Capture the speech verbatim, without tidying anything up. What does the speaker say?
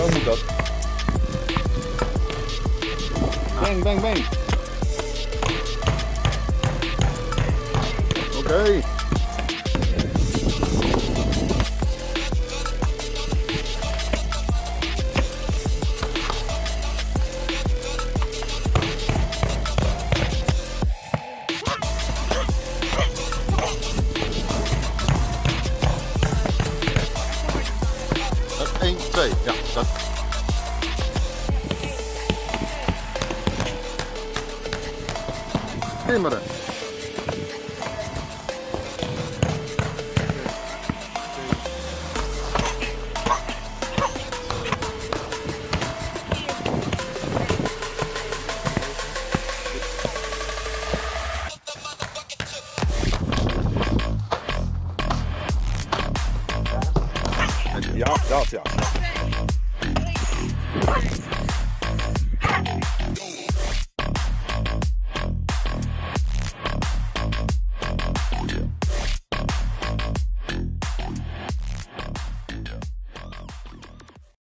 Zo moet dat. Bang, bang, bang. Oké. Okay. één, twee, ja, dat. Timmeren. Ja, dat ja.